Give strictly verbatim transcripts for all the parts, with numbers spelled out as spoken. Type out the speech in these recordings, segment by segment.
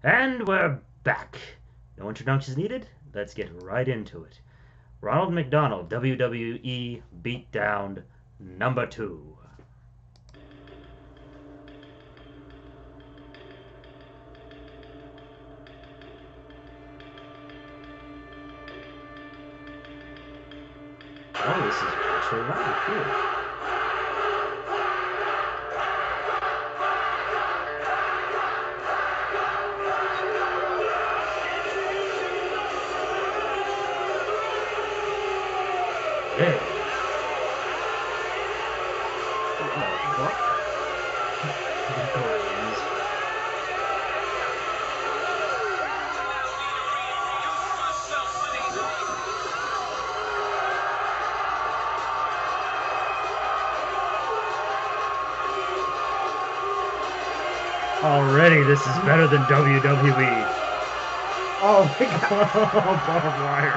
And we're back. No introductions needed. Let's get right into it. Ronald McDonald, W W E Beatdown number two. Oh, this is actually live. Cool. Yeah. What? Already, this is better than W W E. Oh my god. Barbed wire.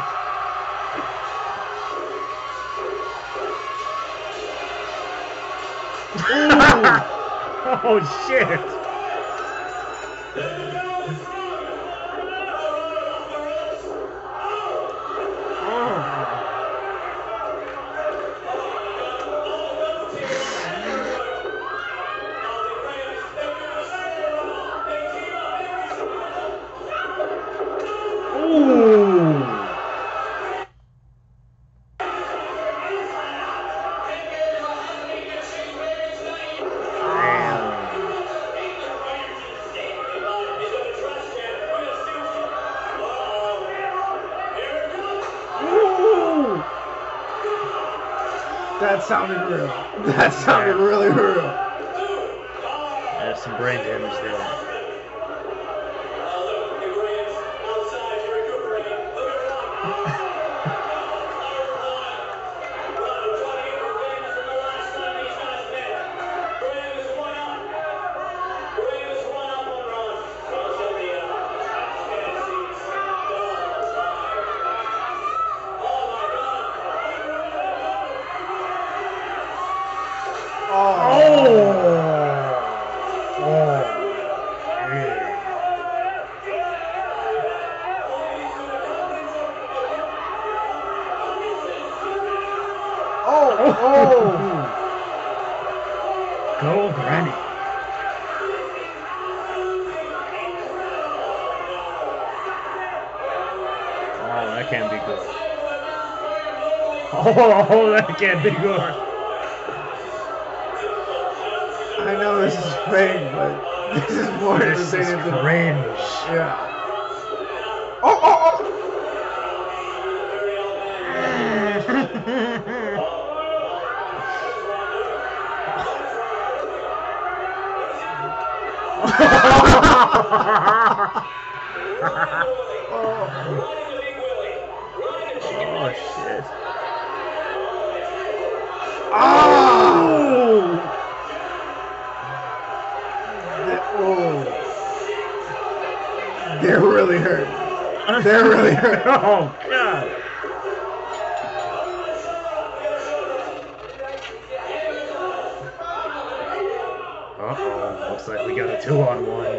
Oh shit! That sounded real. That sounded yeah. really real. There's some brain damage there. Go, Granny. Oh, that can't be good. Oh, that can't be good. I know this is fake, but this is more this is cringe. Yeah. Oh, oh, oh! Oh shit. Oh! Oh! They're really hurt. They're really hurt. Oh god. Uh-oh. Looks like we got a two on one.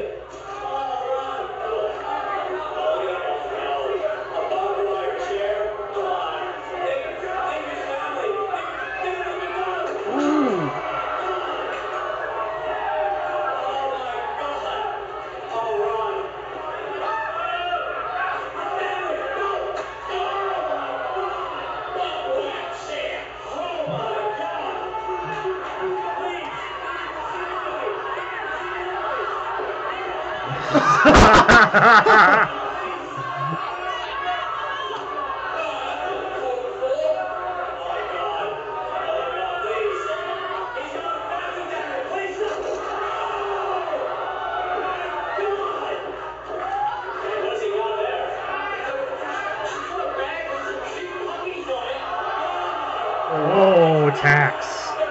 Oh, tax.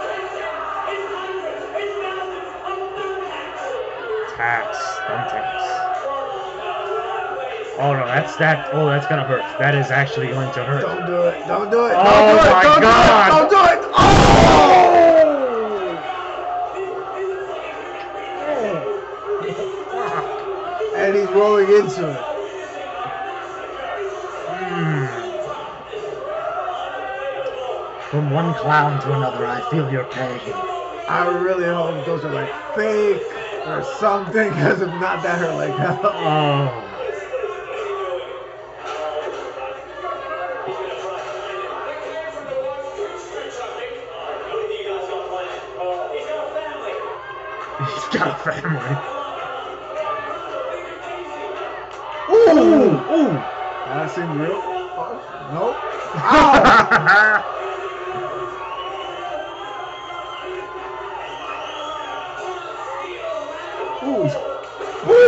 Tax. Thumbtacks. Oh no, that's that. Oh, that's gonna hurt. That is actually going to hurt. Don't do it. Don't do it. Oh don't do my it. Don't god. Do it. Don't do it. Oh! And he's rolling into it. Mm. From one clown to another, I feel your pain. I really hope those are like fake or something, because if not, that hurt like hell. Oh. He's got a family. Ooh! Ooh! That seemed real. Oh, nope. Ow! Ooh! Ooh!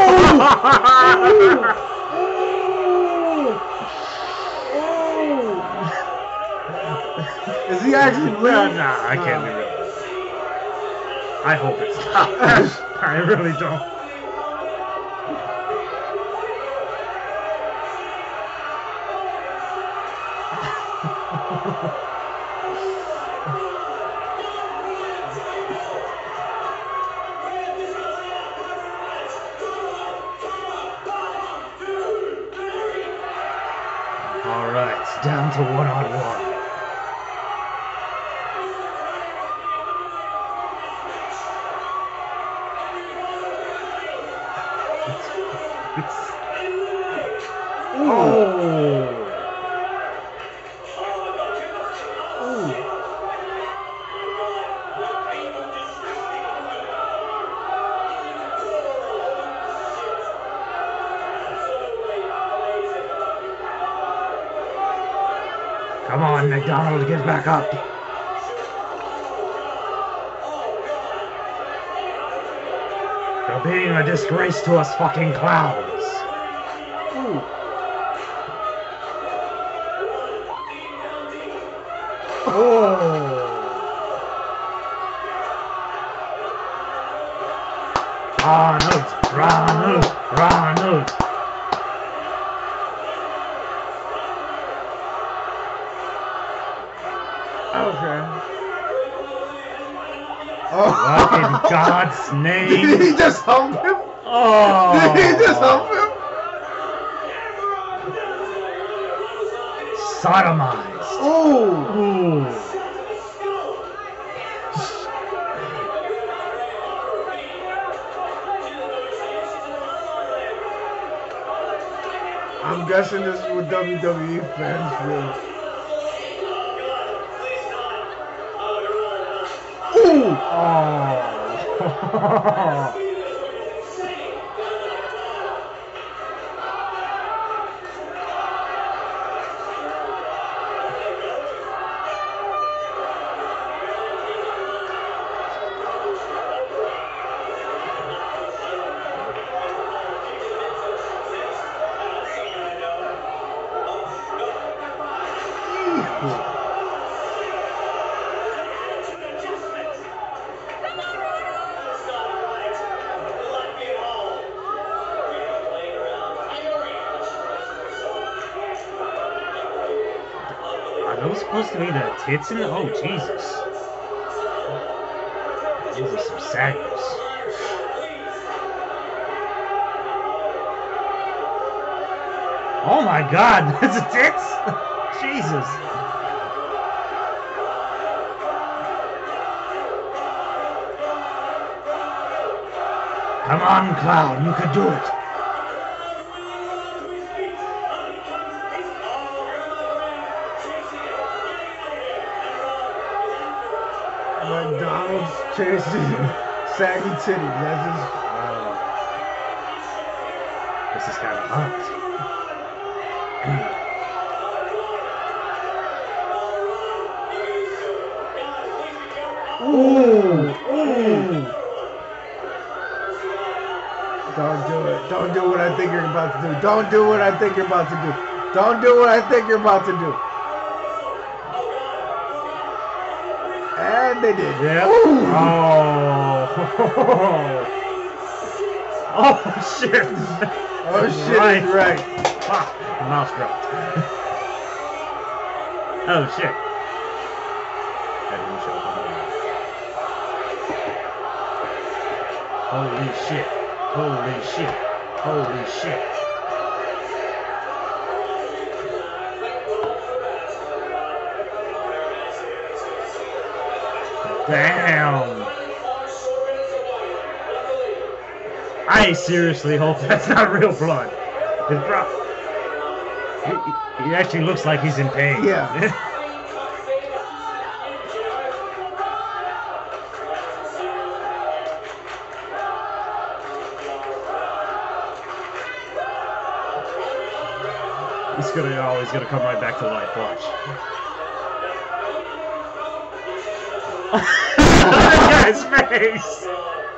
Ooh! Is he actually real? Nah, nah, I can't be real. I hope it's not. I really don't. All right, it's down to one on one. Oh. Ooh. Come on, McDonald, get back up. You're being a disgrace to us fucking clowns. Ooh. Oh. Ronald, Ronald, Ronald. Okay. What in Oh. God's name? Did he just hump him? Oh. Did he just hump him? Sodomized. Ooh. Ooh. I'm guessing this is what W W E fans feel. Ooh! Oh. Are those supposed to be the tits in the... Oh, Jesus. Those are some saggers. Oh my God, that's a tits? Jesus. Come on, clown, you could do it. McDonald's chasing saggy titties. That's his. Oh. This is kind of hot. Ooh! Ooh! Don't do it. Don't do what I think you're about to do. Don't do what I think you're about to do. Don't do what I think you're about to do. And they did. Yep. Ooh. Oh. Oh, shit. Oh shit, Right. he's right. Fuck. Mouse dropped. Oh, shit. That didn't show up on the map. Holy shit. Holy shit. Holy shit. Damn. I seriously hope that's not real blood. It's pro- he, he actually looks like he's in pain. Yeah. He's gonna, oh, he's gonna come right back to life. Watch. Look at his face.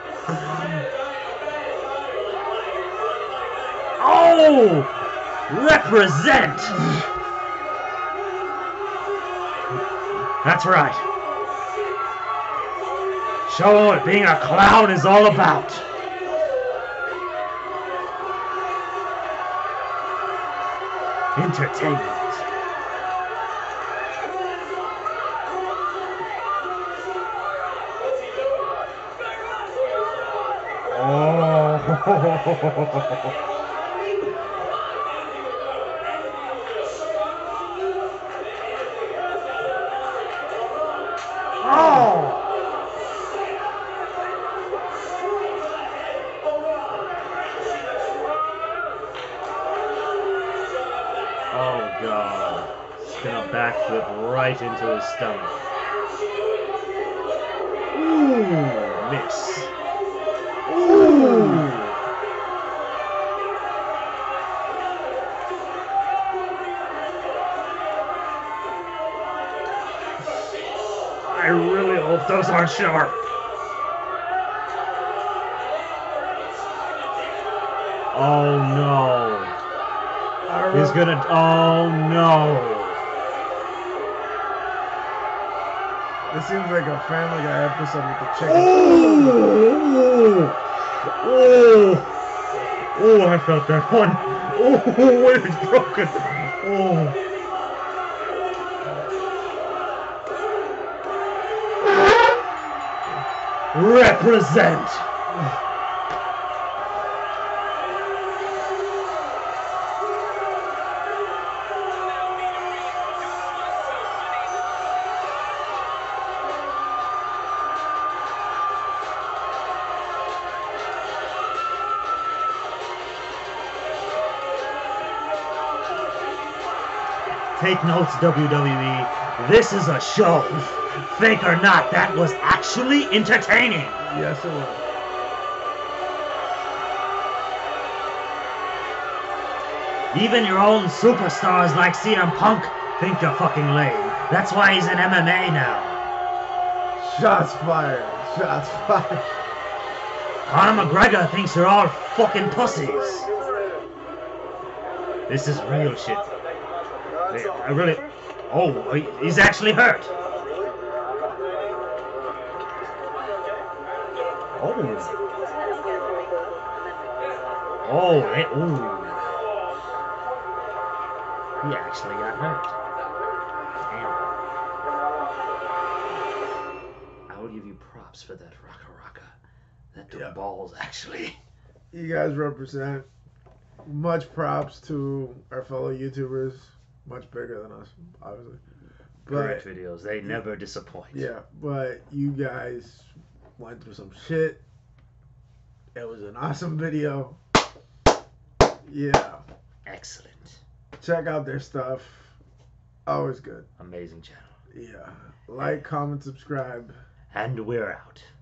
Oh, represent. That's right. Show what being a clown is all about. Entertainment. Oh. Oh god. It's gonna backflip right into his stomach. Ooh, miss. Ooh. I really hope those aren't sharp. Oh no. He's gonna. Oh no. This seems like a Family Guy episode with the chicken. Oh, oh, oh, I felt that one. Oh, where it's broken. Oh. Represent. Take notes, W W E. This is a show. Fake or not, that was actually entertaining. Yes, it was. Even your own superstars like C M Punk think you're fucking lame. That's why he's in M M A now. Shots fired. Shots fired. Conor McGregor thinks you're all fucking pussies. This is real shit. I really... Oh, he's actually hurt. Oh. Oh, it, ooh. He actually got hurt. Damn. I will give you props for that Raka Raka. That took Yeah. balls, actually. You guys represent. Much props to our fellow YouTubers. Much bigger than us, obviously. Great videos. They never disappoint. Yeah, but you guys went through some shit. It was an awesome video. Yeah. Excellent. Check out their stuff. Always good. Amazing channel. Yeah. Like, comment, subscribe. And we're out.